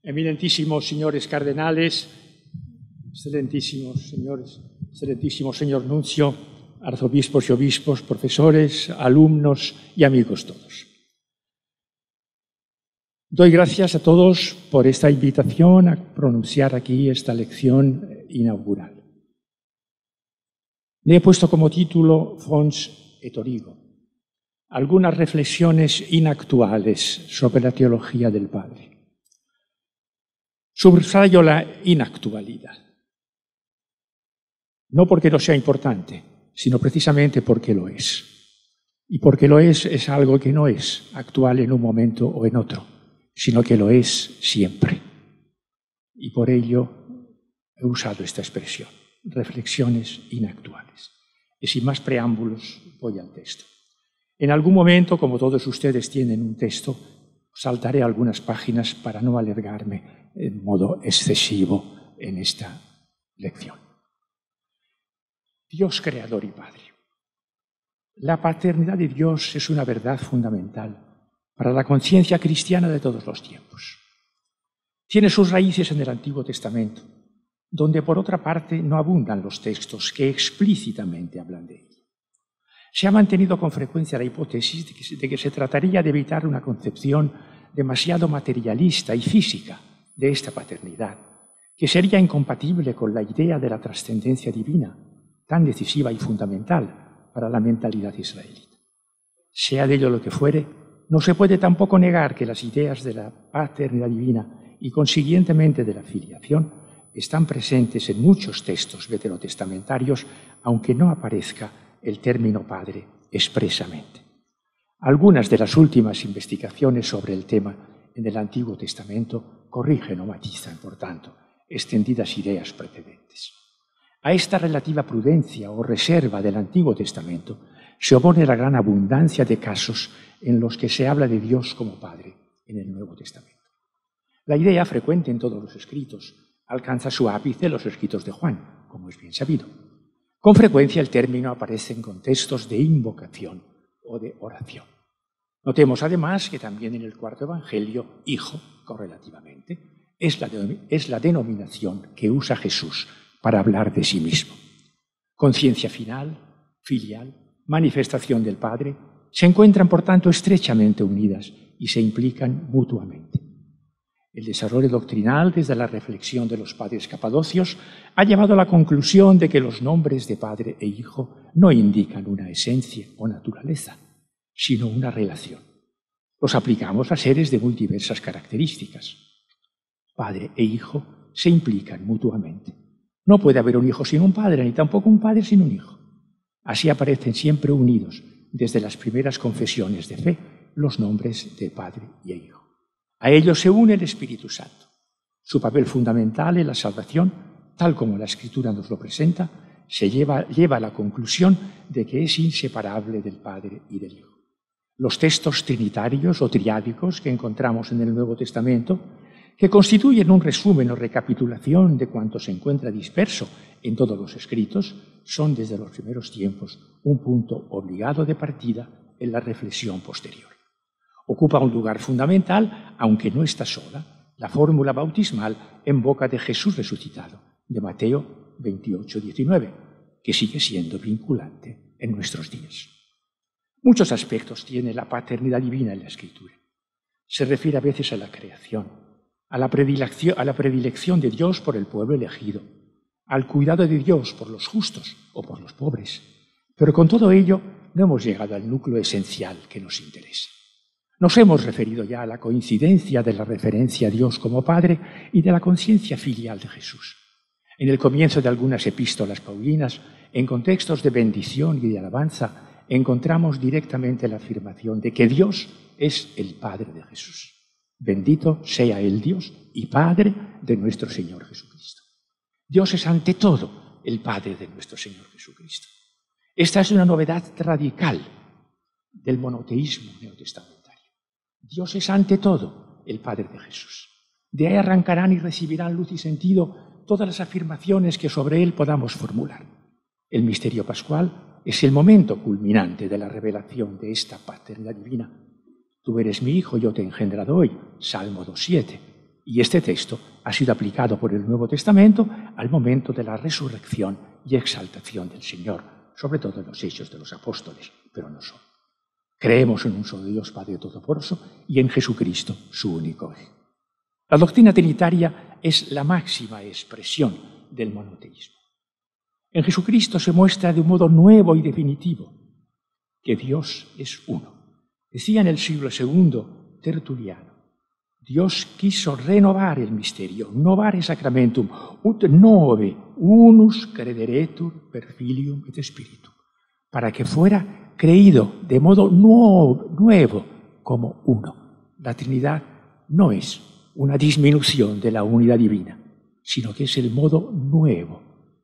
Eminentísimos señores cardenales, excelentísimos señores, excelentísimo señor nuncio, arzobispos y obispos, profesores, alumnos y amigos todos. Doy gracias a todos por esta invitación a pronunciar aquí esta lección inaugural. Le he puesto como título Fons et Origo, algunas reflexiones inactuales sobre la teología del Padre. Subrayo la inactualidad, no porque no sea importante, sino precisamente porque lo es. Y porque lo es algo que no es actual en un momento o en otro, sino que lo es siempre. Y por ello he usado esta expresión, reflexiones inactuales. Y sin más preámbulos, voy al texto. En algún momento, como todos ustedes tienen un texto, saltaré algunas páginas para no alargarme en modo excesivo en esta lección. Dios creador y Padre. La paternidad de Dios es una verdad fundamental para la conciencia cristiana de todos los tiempos. Tiene sus raíces en el Antiguo Testamento, donde por otra parte no abundan los textos que explícitamente hablan de ello. Se ha mantenido con frecuencia la hipótesis de que se trataría de evitar una concepción demasiado materialista y física de esta paternidad, que sería incompatible con la idea de la trascendencia divina, tan decisiva y fundamental para la mentalidad israelita. Sea de ello lo que fuere, no se puede tampoco negar que las ideas de la paternidad divina y consiguientemente de la filiación están presentes en muchos textos veterotestamentarios, aunque no aparezca el término padre expresamente. Algunas de las últimas investigaciones sobre el tema en el Antiguo Testamento corrigen o matizan, por tanto, extendidas ideas precedentes. A esta relativa prudencia o reserva del Antiguo Testamento se opone la gran abundancia de casos en los que se habla de Dios como Padre en el Nuevo Testamento. La idea, frecuente en todos los escritos, alcanza su ápice en los escritos de Juan, como es bien sabido. Con frecuencia el término aparece en contextos de invocación o de oración. Notemos además que también en el cuarto Evangelio, hijo, correlativamente, es la denominación que usa Jesús para hablar de sí mismo. Conciencia final, filial, manifestación del Padre, se encuentran por tanto estrechamente unidas y se implican mutuamente. El desarrollo doctrinal desde la reflexión de los padres capadocios ha llevado a la conclusión de que los nombres de Padre e Hijo no indican una esencia o naturaleza, sino una relación. Los aplicamos a seres de muy diversas características. Padre e Hijo se implican mutuamente. No puede haber un hijo sin un padre, ni tampoco un padre sin un hijo. Así aparecen siempre unidos, desde las primeras confesiones de fe, los nombres de Padre y Hijo. A ellos se une el Espíritu Santo. Su papel fundamental en la salvación, tal como la Escritura nos lo presenta, se lleva a la conclusión de que es inseparable del Padre y del Hijo. Los textos trinitarios o triádicos que encontramos en el Nuevo Testamento, que constituyen un resumen o recapitulación de cuanto se encuentra disperso en todos los escritos, son desde los primeros tiempos un punto obligado de partida en la reflexión posterior. Ocupa un lugar fundamental, aunque no está sola, la fórmula bautismal en boca de Jesús resucitado, de Mateo 28:19, que sigue siendo vinculante en nuestros días. Muchos aspectos tiene la paternidad divina en la Escritura. Se refiere a veces a la creación, a la predilección de Dios por el pueblo elegido, al cuidado de Dios por los justos o por los pobres. Pero con todo ello no hemos llegado al núcleo esencial que nos interesa. Nos hemos referido ya a la coincidencia de la referencia a Dios como Padre y de la conciencia filial de Jesús. En el comienzo de algunas epístolas paulinas, en contextos de bendición y de alabanza, encontramos directamente la afirmación de que Dios es el Padre de Jesús. Bendito sea el Dios y Padre de nuestro Señor Jesucristo. Dios es ante todo el Padre de nuestro Señor Jesucristo. Esta es una novedad radical del monoteísmo neotestamentario. Dios es ante todo el Padre de Jesús. De ahí arrancarán y recibirán luz y sentido todas las afirmaciones que sobre él podamos formular. El misterio pascual es el momento culminante de la revelación de esta paternidad divina. Tú eres mi hijo, yo te he engendrado hoy, Salmo 2:7. Y este texto ha sido aplicado por el Nuevo Testamento al momento de la resurrección y exaltación del Señor, sobre todo en los Hechos de los Apóstoles, pero no solo. Creemos en un solo Dios Padre Todopoderoso y en Jesucristo, su único Hijo. La doctrina trinitaria es la máxima expresión del monoteísmo. En Jesucristo se muestra de un modo nuevo y definitivo que Dios es uno. Decía en el siglo II Tertuliano, Dios quiso renovar el misterio, novare sacramentum, ut nove unus crederetur per filium et spiritum, para que fuera creído de modo nuevo como uno. La Trinidad no es una disminución de la unidad divina, sino que es el modo nuevo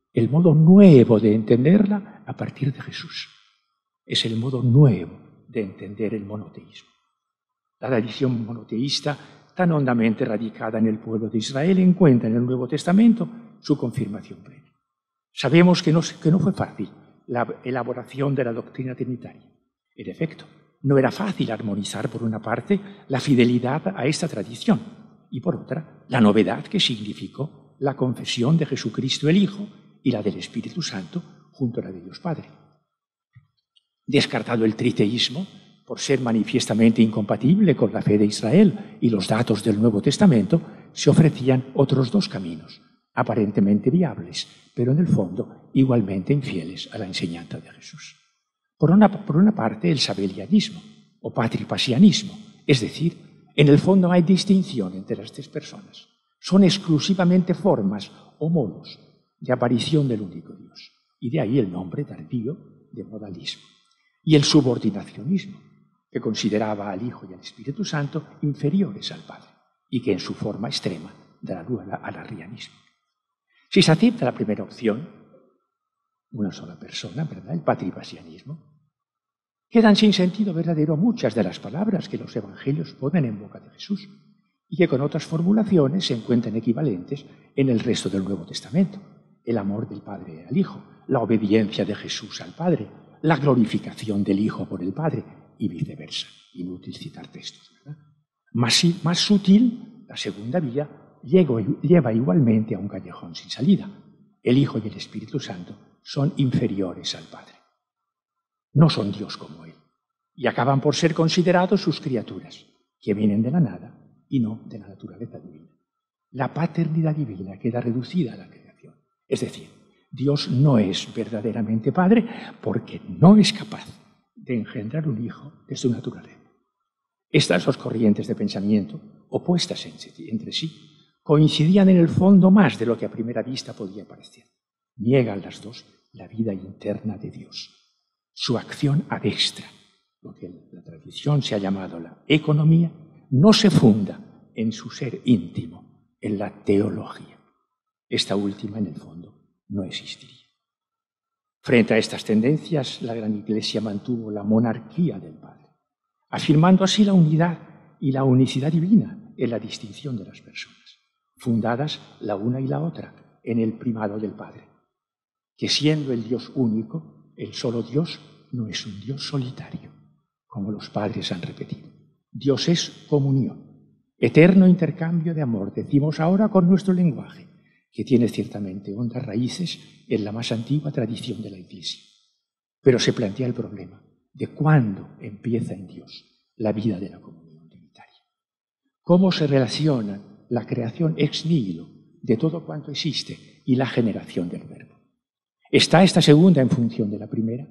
de entenderla a partir de Jesús. Es el modo nuevo de entender el monoteísmo. La tradición monoteísta, tan hondamente radicada en el pueblo de Israel, encuentra en el Nuevo Testamento su confirmación plena. Sabemos que no fue fácil la elaboración de la doctrina trinitaria. En efecto, no era fácil armonizar, por una parte, la fidelidad a esta tradición y, por otra, la novedad que significó la confesión de Jesucristo el Hijo y la del Espíritu Santo junto a la de Dios Padre. Descartado el triteísmo, por ser manifiestamente incompatible con la fe de Israel y los datos del Nuevo Testamento, se ofrecían otros dos caminos, aparentemente viables, pero en el fondo igualmente infieles a la enseñanza de Jesús. Por una parte, el sabellianismo o patripasianismo, es decir, en el fondo no hay distinción entre las tres personas. Son exclusivamente formas o modos de aparición del único Dios. Y de ahí el nombre tardío de modalismo. Y el subordinacionismo, que consideraba al Hijo y al Espíritu Santo inferiores al Padre, y que en su forma extrema dará lugar al arrianismo. Si se acepta la primera opción, una sola persona, ¿verdad?, el patripasianismo, quedan sin sentido verdadero muchas de las palabras que los evangelios ponen en boca de Jesús y que con otras formulaciones se encuentran equivalentes en el resto del Nuevo Testamento. El amor del Padre al Hijo, la obediencia de Jesús al Padre, la glorificación del Hijo por el Padre y viceversa. Inútil citar textos, ¿verdad? Más sutil, la segunda vía lleva igualmente a un callejón sin salida. El Hijo y el Espíritu Santo son inferiores al Padre. No son Dios como Él. Y acaban por ser considerados sus criaturas, que vienen de la nada y no de la naturaleza divina. La paternidad divina queda reducida a la creación. Es decir, Dios no es verdaderamente Padre porque no es capaz de engendrar un hijo de su naturaleza. Estas dos corrientes de pensamiento, opuestas entre sí, coincidían en el fondo más de lo que a primera vista podía parecer. Niegan las dos la vida interna de Dios, su acción ad extra, lo que la tradición se ha llamado la economía, no se funda en su ser íntimo, en la teología. Esta última, en el fondo, no existiría. Frente a estas tendencias, la Gran Iglesia mantuvo la monarquía del Padre, afirmando así la unidad y la unicidad divina en la distinción de las personas, fundadas la una y la otra en el primado del Padre, que siendo el Dios único, el solo Dios no es un Dios solitario, como los padres han repetido. Dios es comunión, eterno intercambio de amor, decimos ahora con nuestro lenguaje, que tiene ciertamente hondas raíces en la más antigua tradición de la Iglesia. Pero se plantea el problema de cuándo empieza en Dios la vida de la comunión trinitaria. ¿Cómo se relacionan la creación ex nihilo de todo cuanto existe y la generación del Verbo? ¿Está esta segunda en función de la primera?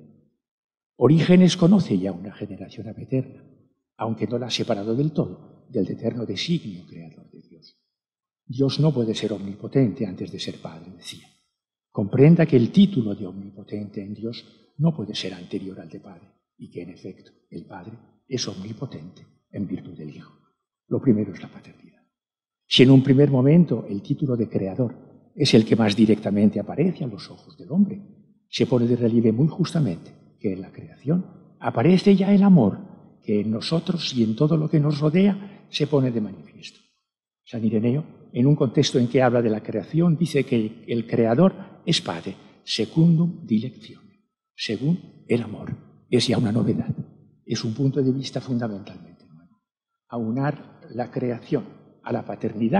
Orígenes conoce ya una generación eterna, aunque no la ha separado del todo del eterno designio creador de Dios. Dios no puede ser omnipotente antes de ser Padre, decía. Comprenda que el título de omnipotente en Dios no puede ser anterior al de Padre, y que, en efecto, el Padre es omnipotente en virtud del Hijo. Lo primero es la paternidad. Si en un primer momento el título de Creador es el que más directamente aparece a los ojos del hombre, se pone de relieve muy justamente que en la creación aparece ya el amor que en nosotros y en todo lo que nos rodea se pone de manifiesto. San Ireneo, en un contexto en que habla de la creación, dice que el Creador es Padre, secundum dilectione, según el amor. Es ya una novedad, es un punto de vista fundamentalmente nuevo. Aunar la creación a la paternidad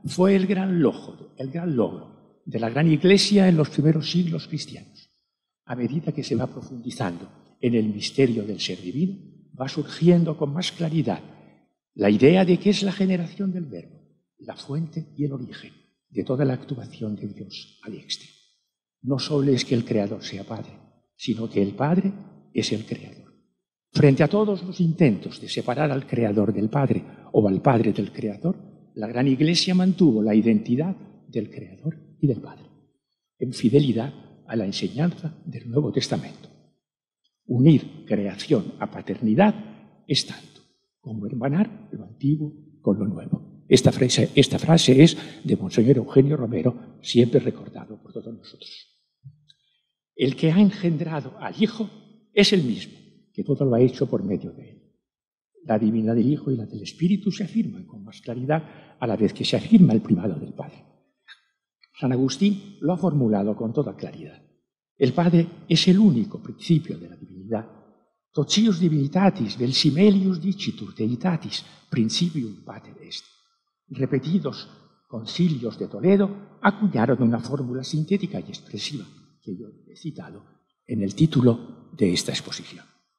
fue el gran logro de la gran Iglesia en los primeros siglos cristianos. A medida que se va profundizando en el misterio del ser divino, va surgiendo con más claridad la idea de que es la generación del Verbo, la fuente y el origen de toda la actuación de Dios al exterior. No solo es que el Creador sea Padre, sino que el Padre es el Creador. Frente a todos los intentos de separar al Creador del Padre o al Padre del Creador, la gran Iglesia mantuvo la identidad del Creador y del Padre, en fidelidad a la enseñanza del Nuevo Testamento. Unir creación a paternidad es tanto como hermanar lo antiguo con lo nuevo. Esta frase es de Monseñor Eugenio Romero, siempre recordado por todos nosotros. El que ha engendrado al Hijo es el mismo, que todo lo ha hecho por medio de él. La divinidad del Hijo y la del Espíritu se afirman con más claridad a la vez que se afirma el primado del Padre. San Agustín lo ha formulado con toda claridad. El Padre es el único principio de la divinidad. Tocius divinitatis vel simelius dicitur deitatis principium pater est. Repetidos concilios de Toledo acuñaron una fórmula sintética y expresiva que yo he citado en el título de esta exposición.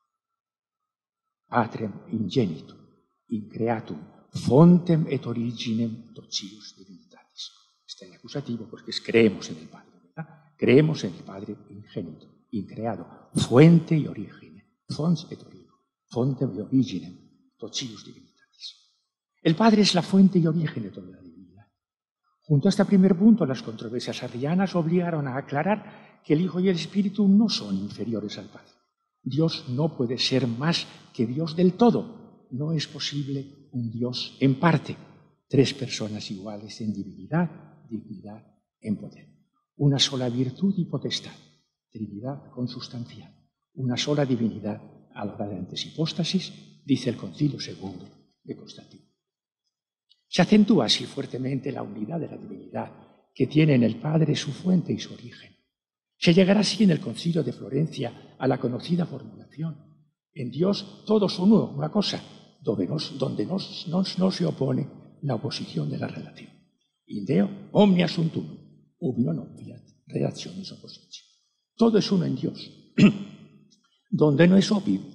Patrem ingenitum, in creatum, fontem et originem tocius divinitatis. Está en acusativo porque creemos en el Padre, ¿verdad? Creemos en el Padre ingénito, increado, fuente y origen, fons et origo, fontem et originem tocius divinitatis. El Padre es la fuente y origen de toda la divinidad. Junto a este primer punto, las controversias arrianas obligaron a aclarar que el Hijo y el Espíritu no son inferiores al Padre. Dios no puede ser más que Dios del todo. No es posible un Dios en parte. Tres personas iguales en divinidad, dignidad, en poder. Una sola virtud y potestad, Trinidad consustancial. Una sola divinidad a la hora de anteshipóstasis, dice el Concilio II de Constantino. Se acentúa así fuertemente la unidad de la divinidad que tiene en el Padre su fuente y su origen. Se llegará así en el Concilio de Florencia a la conocida formulación: en Dios todos son uno, una cosa, donde no se opone la oposición de la relación. In Deo omnia sunt uno, ubi non fiat relationis oppositio. Todo es uno en Dios, donde no es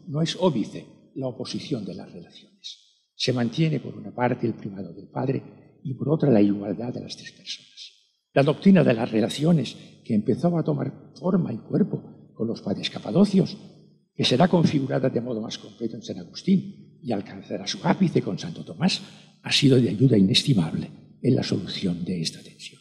óbice la oposición de las relaciones. Se mantiene por una parte el primado del Padre y por otra la igualdad de las tres personas. La doctrina de las relaciones, que empezó a tomar forma y cuerpo con los padres capadocios, que será configurada de modo más completo en San Agustín y alcanzará su ápice con Santo Tomás, ha sido de ayuda inestimable en la solución de esta tensión.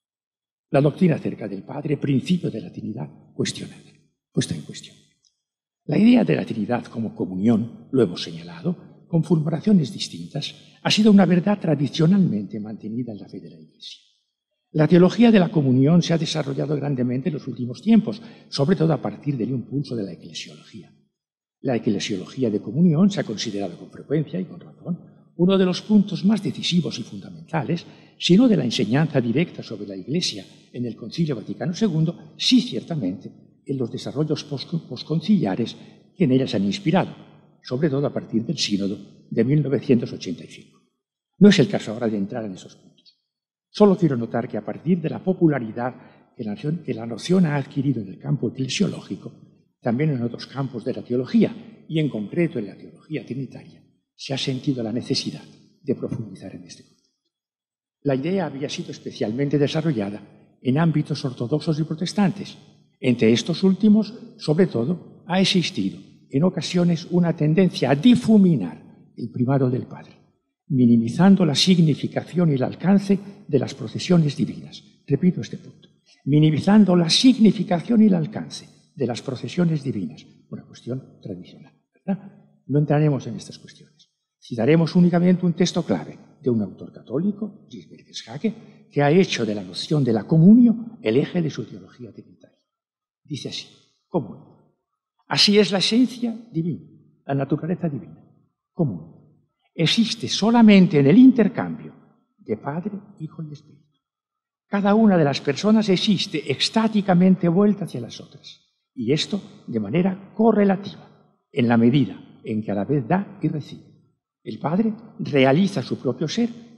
La doctrina acerca del Padre, principio de la Trinidad, puesta en cuestión. La idea de la Trinidad como comunión, lo hemos señalado, con formulaciones distintas, ha sido una verdad tradicionalmente mantenida en la fe de la Iglesia. La teología de la comunión se ha desarrollado grandemente en los últimos tiempos, sobre todo a partir del impulso de la eclesiología. La eclesiología de comunión se ha considerado con frecuencia y con razón uno de los puntos más decisivos y fundamentales, si no de la enseñanza directa sobre la Iglesia en el Concilio Vaticano II, sí ciertamente en los desarrollos posconciliares que en ella se han inspirado, sobre todo a partir del Sínodo de 1985. No es el caso ahora de entrar en esos puntos. Solo quiero notar que a partir de la popularidad que la noción ha adquirido en el campo eclesiológico, también en otros campos de la teología, y en concreto en la teología trinitaria, se ha sentido la necesidad de profundizar en este concepto. La idea había sido especialmente desarrollada en ámbitos ortodoxos y protestantes. Entre estos últimos, sobre todo, ha existido en ocasiones una tendencia a difuminar el primado del Padre, minimizando la significación y el alcance de las procesiones divinas. Repito este punto. Minimizando la significación y el alcance de las procesiones divinas. Una cuestión tradicional, ¿verdad? No entraremos en estas cuestiones. Citaremos únicamente un texto clave de un autor católico, Gisbert Schake, que ha hecho de la noción de la comunión el eje de su teología trinitaria. Dice así: común. Así es la esencia divina, la naturaleza divina, común. Existe solamente en el intercambio de Padre, Hijo y Espíritu. Cada una de las personas existe extáticamente vuelta hacia las otras, y esto de manera correlativa, en la medida en que a la vez da y recibe. El Padre realiza su propio ser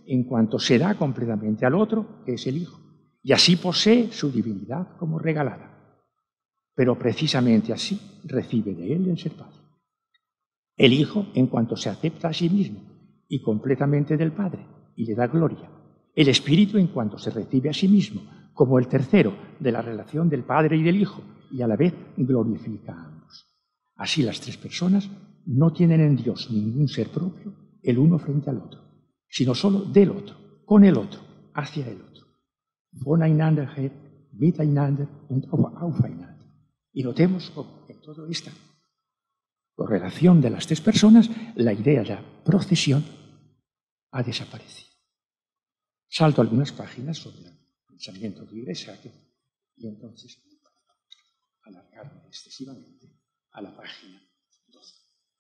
en cuanto se da completamente al otro, que es el Hijo, y así posee su divinidad como regalada. Pero precisamente así recibe de él el ser Padre. El Hijo, en cuanto se acepta a sí mismo y completamente del Padre, y le da gloria. El Espíritu, en cuanto se recibe a sí mismo como el tercero de la relación del Padre y del Hijo, y a la vez glorifica a ambos. Así las tres personas no tienen en Dios ningún ser propio, el uno frente al otro, sino solo del otro, con el otro, hacia el otro. Voneinander her, miteinander und aufeinander. Y notemos cómo en toda esta correlación de las tres personas, la idea de la procesión ha desaparecido. Salto algunas páginas sobre el pensamiento de Igresaque y entonces alargarme excesivamente a la página 12,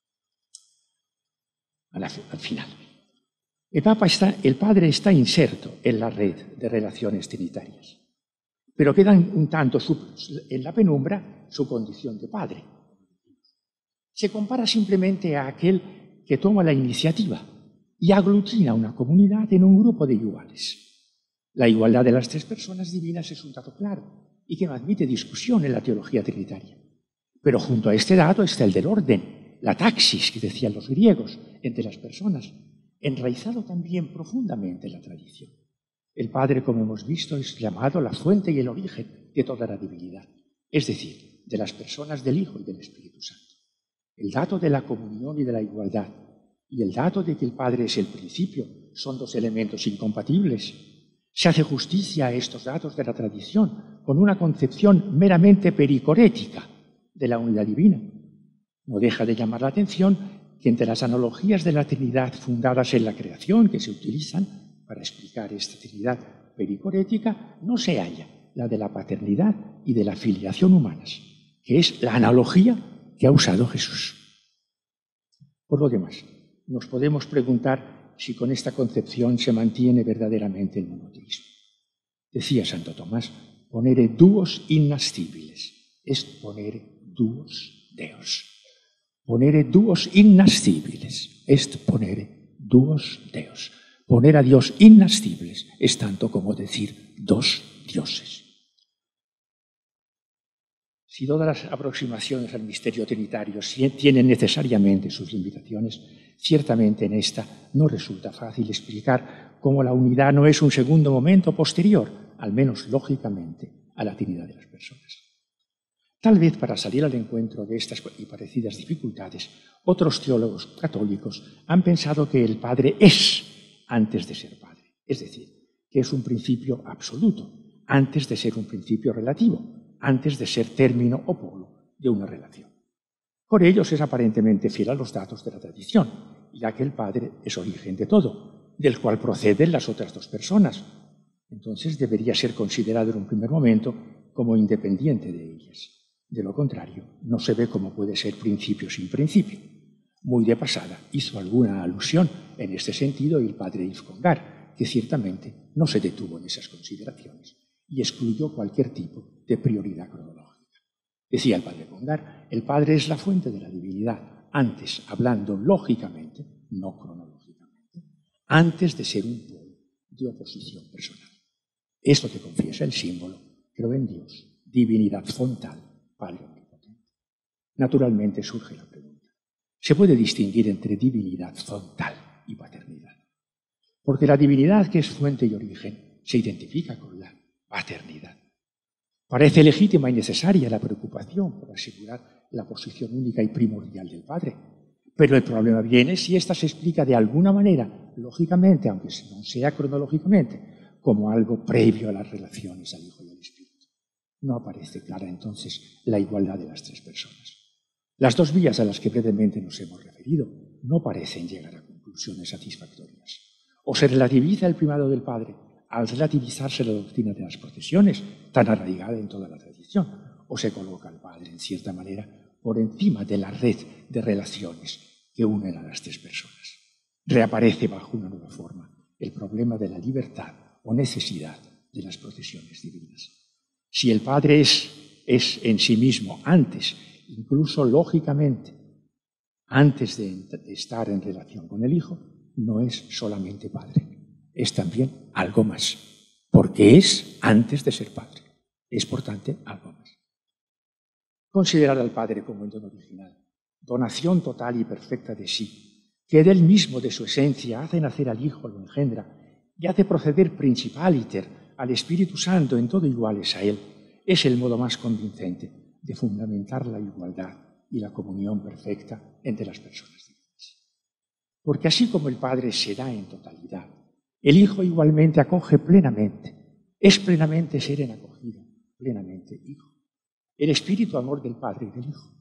al final. El Padre está inserto en la red de relaciones trinitarias, pero queda un tanto en la penumbra su condición de Padre. Se compara simplemente a aquel que toma la iniciativa y aglutina una comunidad en un grupo de iguales. La igualdad de las tres personas divinas es un dato claro y que no admite discusión en la teología trinitaria. Pero junto a este dato está el del orden, la taxis que decían los griegos entre las personas, enraizado también profundamente en la tradición. El Padre, como hemos visto, es llamado la fuente y el origen de toda la divinidad, es decir, de las personas del Hijo y del Espíritu Santo. El dato de la comunión y de la igualdad y el dato de que el Padre es el principio son dos elementos incompatibles. Se hace justicia a estos datos de la tradición con una concepción meramente pericorética de la unidad divina. No deja de llamar la atención que entre las analogías de la Trinidad fundadas en la creación que se utilizan para explicar esta Trinidad pericorética no se halla la de la paternidad y de la filiación humanas, que es la analogía que ha usado Jesús. Por lo demás, nos podemos preguntar si con esta concepción se mantiene verdaderamente el monoteísmo. Decía Santo Tomás, ponere duos innascibiles, est ponere duos Deos. Ponere duos innascibiles, est ponere duos Deos. Poner a Dios innascibles es tanto como decir dos dioses. Si todas las aproximaciones al misterio trinitario tienen necesariamente sus limitaciones, ciertamente en esta no resulta fácil explicar cómo la unidad no es un segundo momento posterior, al menos lógicamente, a la Trinidad de las personas. Tal vez para salir al encuentro de estas y parecidas dificultades, otros teólogos católicos han pensado que el Padre es antes de ser Padre, es decir, que es un principio absoluto, antes de ser un principio relativo, antes de ser término o polo de una relación. Por ellos es aparentemente fiel a los datos de la tradición, ya que el Padre es origen de todo, del cual proceden las otras dos personas. Entonces debería ser considerado en un primer momento como independiente de ellas. De lo contrario, no se ve cómo puede ser principio sin principio. Muy de pasada hizo alguna alusión en este sentido el padre Yves Congar, que ciertamente no se detuvo en esas consideraciones y excluyó cualquier tipo de prioridad cronológica. Decía el padre Congar, el Padre es la fuente de la divinidad, antes, hablando lógicamente, no cronológicamente, antes de ser un polo de oposición personal. Es lo que confiesa el símbolo, creo en Dios, divinidad fontal, Padre omnipotente. Naturalmente surge la pregunta, ¿se puede distinguir entre divinidad fontal y paternidad? Porque la divinidad, que es fuente y origen, se identifica con la paternidad. Parece legítima y necesaria la preocupación por asegurar la posición única y primordial del Padre. Pero el problema viene si ésta se explica de alguna manera, lógicamente, aunque no sea cronológicamente, como algo previo a las relaciones al Hijo y al Espíritu. No aparece clara entonces la igualdad de las tres personas. Las dos vías a las que brevemente nos hemos referido no parecen llegar a conclusiones satisfactorias. O se relativiza el primado del Padre al relativizarse la doctrina de las procesiones, tan arraigada en toda la tradición, o se coloca al Padre, en cierta manera, por encima de la red de relaciones que unen a las tres personas. Reaparece bajo una nueva forma el problema de la libertad o necesidad de las procesiones divinas. Si el Padre es en sí mismo antes, incluso lógicamente, antes de estar en relación con el Hijo, no es solamente Padre, es también algo más, porque es antes de ser Padre. Es, por tanto, algo más. Considerar al Padre como el don original, donación total y perfecta de sí, que de él mismo, de su esencia, hace nacer al Hijo, lo engendra, y hace proceder principal iter al Espíritu Santo en todo iguales a él, es el modo más convincente de fundamentar la igualdad y la comunión perfecta entre las personas de la Iglesia. Porque así como el Padre se da en totalidad, el Hijo igualmente acoge plenamente, es plenamente ser en acogida, plenamente Hijo. El espíritu amor del Padre y del Hijo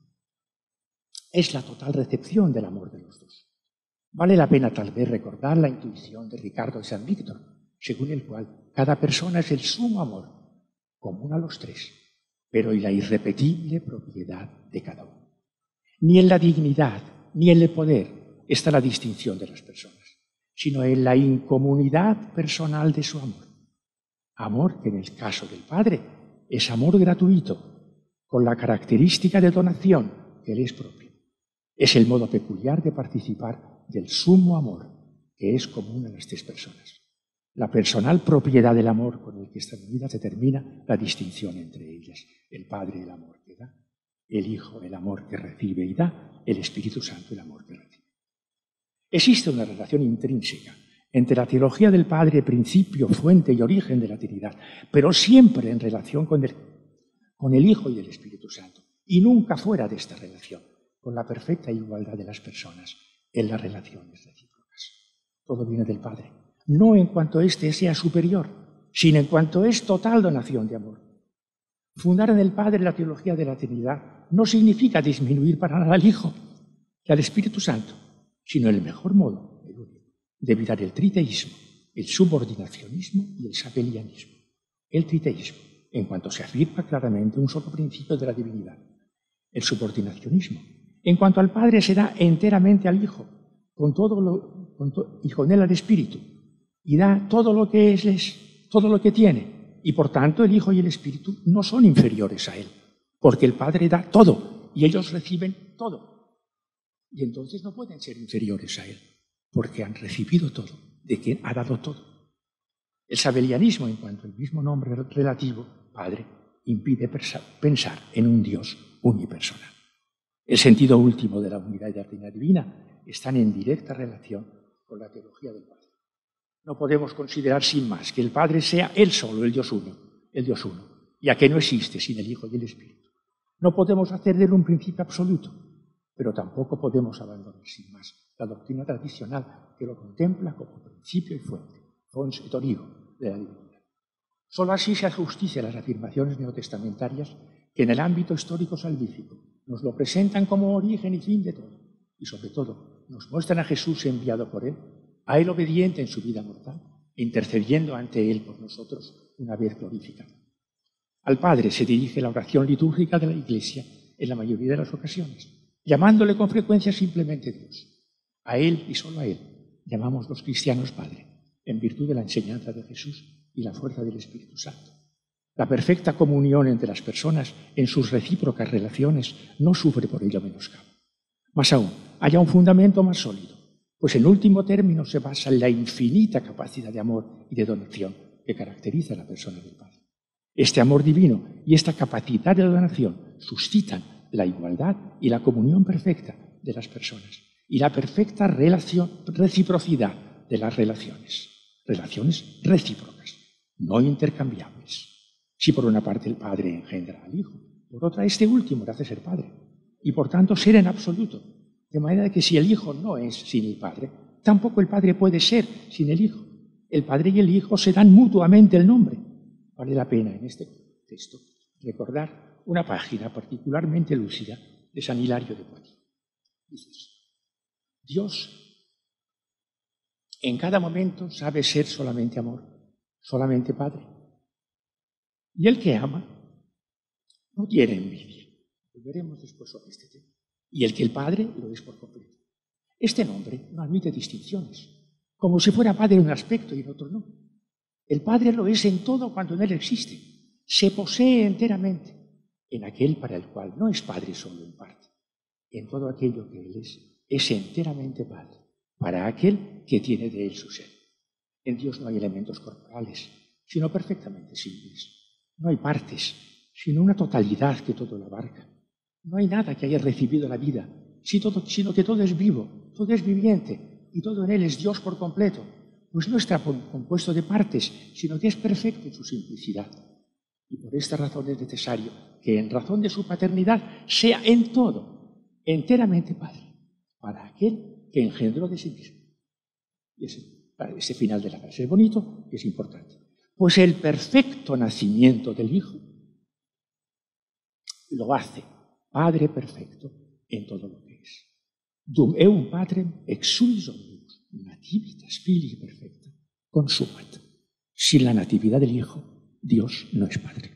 es la total recepción del amor de los dos. Vale la pena tal vez recordar la intuición de Ricardo de San Víctor, según el cual cada persona es el sumo amor, común a los tres, pero y la irrepetible propiedad de cada uno. Ni en la dignidad, ni en el poder está la distinción de las personas, sino en la incomunidad personal de su amor. Amor que en el caso del Padre es amor gratuito, con la característica de donación que le es propio. Es el modo peculiar de participar del sumo amor que es común a las tres personas. La personal propiedad del amor con el que están unidas determina la distinción entre ellas. El Padre, el amor que da; el Hijo, el amor que recibe y da; el Espíritu Santo, el amor que recibe. Existe una relación intrínseca entre la teología del Padre, principio, fuente y origen de la Trinidad, pero siempre en relación con el Hijo y el Espíritu Santo, y nunca fuera de esta relación, con la perfecta igualdad de las personas en las relaciones recíprocas. Todo viene del Padre, no en cuanto éste sea superior, sino en cuanto es total donación de amor. Fundar en el Padre la teología de la Trinidad no significa disminuir para nada al Hijo y al Espíritu Santo, sino el mejor modo, el único, de evitar el triteísmo, el subordinacionismo y el sabellianismo. El triteísmo, en cuanto se afirma claramente un solo principio de la divinidad. El subordinacionismo, en cuanto al Padre se da enteramente al Hijo, y con él al Espíritu, y da todo lo que es, todo lo que tiene, y por tanto el Hijo y el Espíritu no son inferiores a él, porque el Padre da todo, y ellos reciben todo. Y entonces no pueden ser inferiores a él, porque han recibido todo, de quien ha dado todo. El sabellianismo, en cuanto al mismo nombre relativo, Padre, impide pensar en un Dios unipersonal. El sentido último de la unidad y la Trinidad divina están en directa relación con la teología del Padre. No podemos considerar sin más que el Padre sea Él solo, el Dios uno, ya que no existe sin el Hijo y el Espíritu. No podemos hacer de él un principio absoluto, pero tampoco podemos abandonar sin más la doctrina tradicional que lo contempla como principio y fuente, fons et origo de la divinidad. Solo así se hace justicia a las afirmaciones neotestamentarias que en el ámbito histórico salvífico nos lo presentan como origen y fin de todo, y sobre todo nos muestran a Jesús enviado por él, a él obediente en su vida mortal, intercediendo ante él por nosotros una vez glorificado. Al Padre se dirige la oración litúrgica de la Iglesia en la mayoría de las ocasiones, llamándole con frecuencia simplemente Dios. A él y solo a él llamamos los cristianos Padre, en virtud de la enseñanza de Jesús y la fuerza del Espíritu Santo. La perfecta comunión entre las personas en sus recíprocas relaciones no sufre por ello menoscabo. Más aún, haya un fundamento más sólido, pues en último término se basa en la infinita capacidad de amor y de donación que caracteriza a la persona del Padre. Este amor divino y esta capacidad de donación suscitan la igualdad y la comunión perfecta de las personas y la perfecta reciprocidad de las relaciones recíprocas, no intercambiables. Si por una parte el Padre engendra al Hijo, por otra este último le hace ser Padre, y por tanto ser en absoluto, de manera que si el Hijo no es sin el Padre, tampoco el Padre puede ser sin el Hijo. El Padre y el Hijo se dan mutuamente el nombre. Vale la pena en este texto recordar una página particularmente lúcida de San Hilario de Poitiers. Dice: Dios en cada momento sabe ser solamente amor, solamente Padre. Y el que ama no tiene envidia. Volveremos después sobre este tema. Y el que el Padre lo es por completo. Este nombre no admite distinciones, como si fuera Padre en un aspecto y en otro no. El Padre lo es en todo cuanto en él existe. Se posee enteramente en aquel para el cual no es Padre solo en parte. En todo aquello que él es enteramente Padre, para aquel que tiene de él su ser. En Dios no hay elementos corporales, sino perfectamente simples. No hay partes, sino una totalidad que todo lo abarca. No hay nada que haya recibido la vida, sino que todo es vivo, todo es viviente, y todo en él es Dios por completo. Pues no está compuesto de partes, sino que es perfecto en su simplicidad. Y por esta razón es necesario que en razón de su paternidad sea en todo, enteramente Padre, para aquel que engendró de sí mismo. Y ese final de la frase es bonito y es importante. Pues el perfecto nacimiento del Hijo lo hace Padre perfecto en todo lo que es. Dum eum patrem exulis omnibus, nativitas filii perfecta, consumat. Sin la natividad del Hijo, Dios no es Padre.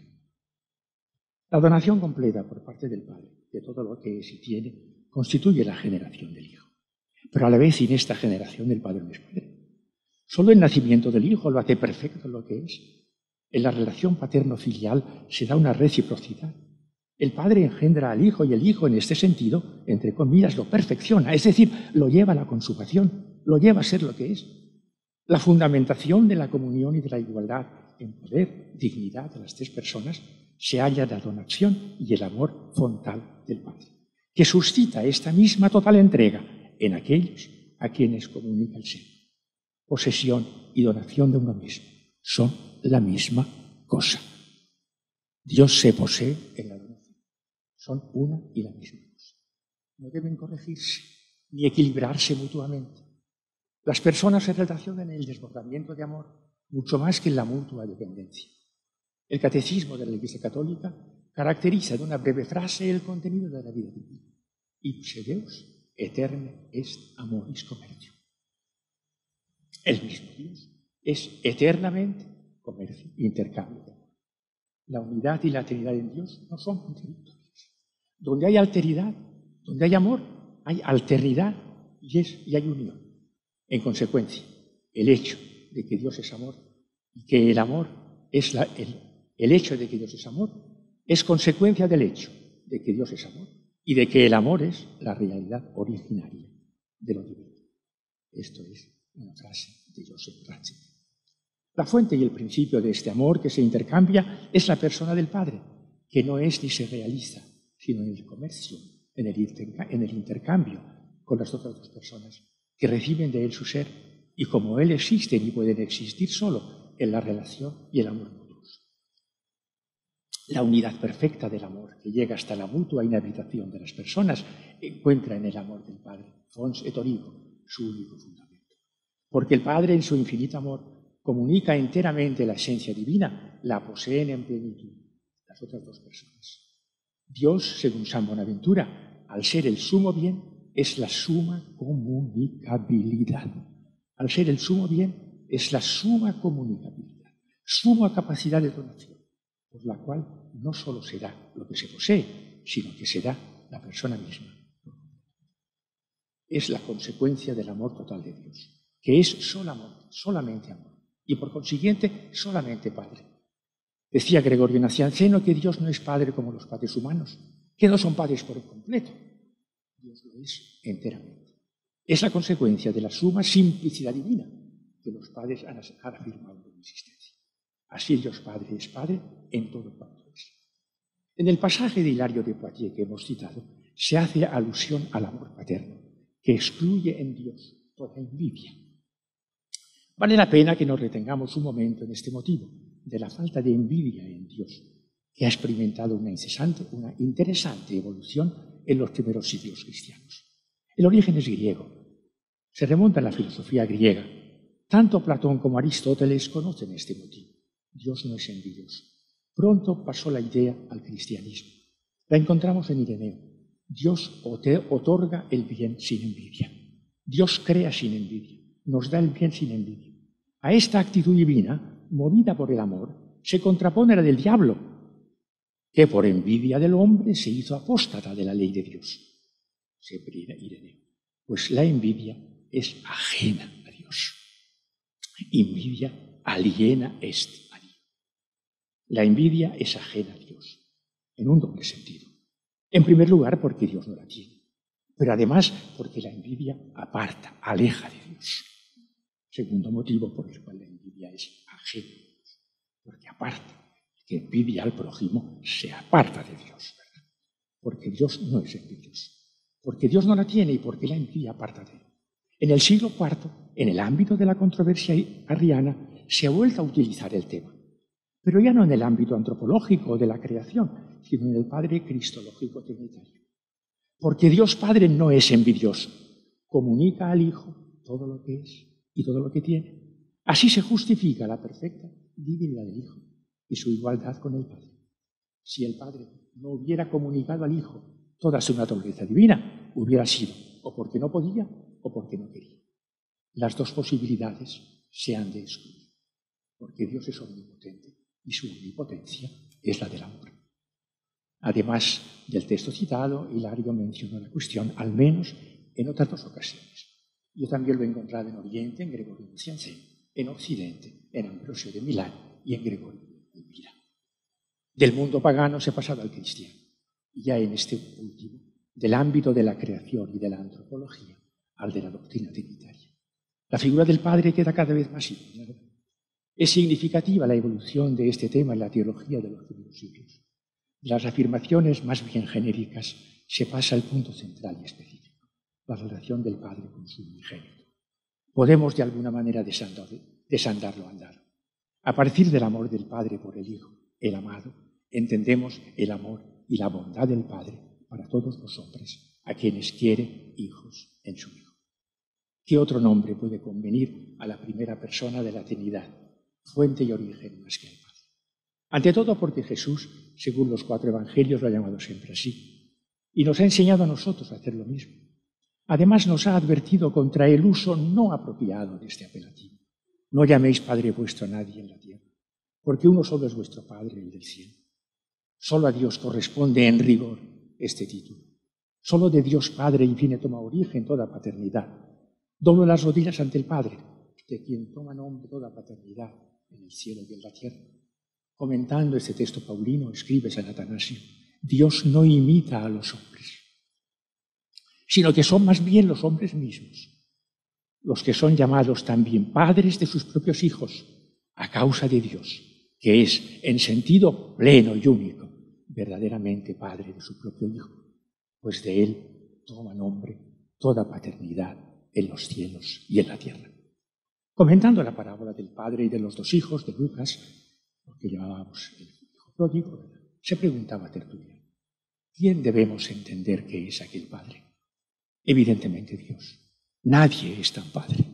La donación completa por parte del Padre de todo lo que es y tiene constituye la generación del Hijo. Pero a la vez, sin esta generación, el Padre no es Padre. Solo el nacimiento del Hijo lo hace perfecto lo que es. En la relación paterno-filial se da una reciprocidad. El Padre engendra al Hijo y el Hijo, en este sentido, entre comillas, lo perfecciona, es decir, lo lleva a la consumación, lo lleva a ser lo que es. La fundamentación de la comunión y de la igualdad en poder, dignidad de las tres personas se halla en la donación y el amor frontal del Padre, que suscita esta misma total entrega en aquellos a quienes comunica el ser. Posesión y donación de uno mismo son la misma cosa. Dios se posee en la donación. Son una y la misma cosa. No deben corregirse ni equilibrarse mutuamente. Las personas se relacionan en el desbordamiento de amor mucho más que en la mutua dependencia. El catecismo de la Iglesia Católica caracteriza de una breve frase el contenido de la vida divina. Ipse Deus eterne est amoris commercio. El mismo Dios es eternamente comercio, intercambio de amor. La unidad y la alteridad en Dios no son contradictorias. Donde hay alteridad, donde hay amor, hay alternidad y hay unión. En consecuencia, el hecho de que Dios es amor y que el amor es el hecho de que Dios es amor es consecuencia del hecho de que Dios es amor y de que el amor es la realidad originaria de lo divino. Esto es una frase de Joseph Ratzinger. La fuente y el principio de este amor que se intercambia es la persona del Padre, que no es ni se realiza, sino en el comercio, en el intercambio con las otras dos personas que reciben de él su ser y como él existen y pueden existir solo en la relación y el amor mutuos. La unidad perfecta del amor que llega hasta la mutua inhabitación de las personas encuentra en el amor del Padre, fons et origo, su único fundamento. Porque el Padre en su infinito amor comunica enteramente la esencia divina, la poseen en plenitud las otras dos personas. Dios, según San Bonaventura, al ser el sumo bien, es la suma comunicabilidad. Al ser el sumo bien, es la suma comunicabilidad, suma capacidad de donación, por la cual no solo será lo que se posee, sino que será la persona misma. Es la consecuencia del amor total de Dios, que es solamente amor, y por consiguiente solamente Padre. Decía Gregorio Nacianceno que Dios no es Padre como los padres humanos, que no son padres por completo. Dios lo es enteramente. Es la consecuencia de la suma simplicidad divina que los padres han afirmado en existencia. Así Dios Padre es Padre en todo cuanto es. En el pasaje de Hilario de Poitiers que hemos citado, se hace alusión al amor paterno, que excluye en Dios toda envidia. Vale la pena que nos retengamos un momento en este motivo de la falta de envidia en Dios, que ha experimentado una interesante evolución en los primeros siglos cristianos. El origen es griego. Se remonta a la filosofía griega. Tanto Platón como Aristóteles conocen este motivo. Dios no es envidioso. Pronto pasó la idea al cristianismo. La encontramos en Ireneo. Dios otorga el bien sin envidia. Dios crea sin envidia. Nos da el bien sin envidia. A esta actitud divina, movida por el amor, se contrapone la del diablo, que por envidia del hombre se hizo apóstata de la ley de Dios. Siempre Ireneo. Pues la envidia es ajena a Dios. Envidia aliena est a Dios. La envidia es ajena a Dios, en un doble sentido. En primer lugar, porque Dios no la tiene, pero además porque la envidia aparta, aleja de Dios. Segundo motivo por el cual la envidia es ajena, porque aparte, el que envidia al prójimo se aparta de Dios, ¿verdad? Porque Dios no es envidioso, porque Dios no la tiene y porque la envidia aparta de él. En el siglo IV, en el ámbito de la controversia arriana, se ha vuelto a utilizar el tema, pero ya no en el ámbito antropológico de la creación, sino en el Padre cristológico trinitario. Porque Dios Padre no es envidioso, comunica al Hijo todo lo que es y todo lo que tiene. Así se justifica la perfecta divinidad del Hijo y su igualdad con el Padre. Si el Padre no hubiera comunicado al Hijo toda su naturaleza divina, hubiera sido o porque no podía o porque no quería. Las dos posibilidades se han de excluir, porque Dios es omnipotente y su omnipotencia es la del amor. Además del texto citado, Hilario mencionó la cuestión, al menos en otras dos ocasiones. Yo también lo he encontrado en Oriente, en Gregorio Nacianceno, en Occidente, en Ambrosio de Milán y en Gregorio de Elvira. Del mundo pagano se ha pasado al cristiano, y ya en este último, del ámbito de la creación y de la antropología al de la doctrina trinitaria. La figura del Padre queda cada vez más iluminada. Es significativa la evolución de este tema en la teología de los primeros siglos. De las afirmaciones más bien genéricas se pasa al punto central y específico, la relación del Padre con su unigénito. Podemos de alguna manera desandar lo andado. A partir del amor del Padre por el Hijo, el amado, entendemos el amor y la bondad del Padre para todos los hombres, a quienes quiere hijos en su Hijo. ¿Qué otro nombre puede convenir a la primera persona de la Trinidad, fuente y origen más que el Padre? Ante todo porque Jesús, según los 4 evangelios, lo ha llamado siempre así, y nos ha enseñado a nosotros a hacer lo mismo. Además, nos ha advertido contra el uso no apropiado de este apelativo. No llaméis Padre vuestro a nadie en la tierra, porque uno solo es vuestro Padre, el del cielo. Solo a Dios corresponde en rigor este título. Solo de Dios Padre viene toma origen toda paternidad. Doblo las rodillas ante el Padre, de quien toma nombre toda paternidad en el cielo y en la tierra. Comentando este texto paulino, escribe San Atanasio, Dios no imita a los hombres, sino que son más bien los hombres mismos, los que son llamados también padres de sus propios hijos, a causa de Dios, que es, en sentido pleno y único, verdaderamente Padre de su propio Hijo, pues de Él toma nombre toda paternidad en los cielos y en la tierra. Comentando la parábola del padre y de los 2 hijos de Lucas, lo que llamábamos el hijo pródigo, se preguntaba Tertuliano, ¿quién debemos entender que es aquel Padre? Evidentemente Dios. Nadie es tan Padre.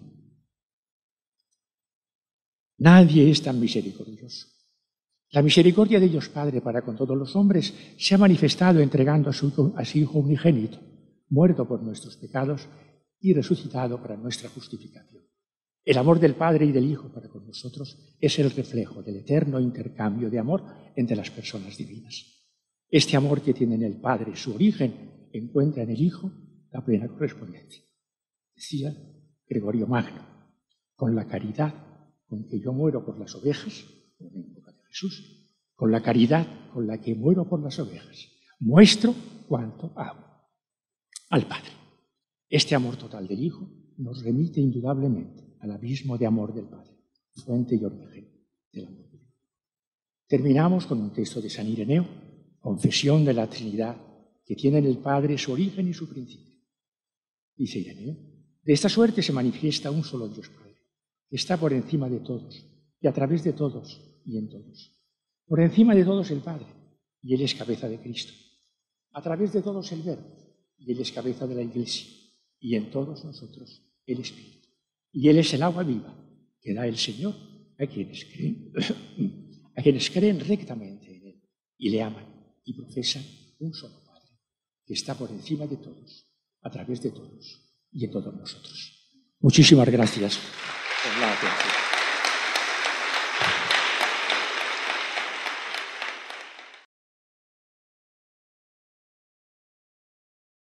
Nadie es tan misericordioso. La misericordia de Dios Padre para con todos los hombres se ha manifestado entregando a su Hijo unigénito, muerto por nuestros pecados y resucitado para nuestra justificación. El amor del Padre y del Hijo para con nosotros es el reflejo del eterno intercambio de amor entre las personas divinas. Este amor que tiene en el Padre su origen encuentra en el Hijo la plena correspondencia. Decía Gregorio Magno, con la caridad con que yo muero por las ovejas, en boca de Jesús, con la caridad con la que muero por las ovejas, muestro cuánto amo al Padre. Este amor total del Hijo nos remite indudablemente al abismo de amor del Padre, fuente y origen del amor divino. Terminamos con un texto de San Ireneo, confesión de la Trinidad, que tiene en el Padre su origen y su principio. Dice Ireneo, de esta suerte se manifiesta un solo Dios Padre, que está por encima de todos, y a través de todos y en todos. Por encima de todos el Padre, y Él es cabeza de Cristo. A través de todos el Verbo, y Él es cabeza de la Iglesia, y en todos nosotros el Espíritu. Y Él es el agua viva que da el Señor a quienes creen rectamente en Él y le aman y profesan un solo Padre, que está por encima de todos, a través de todos y en todos nosotros. Muchísimas gracias por la atención.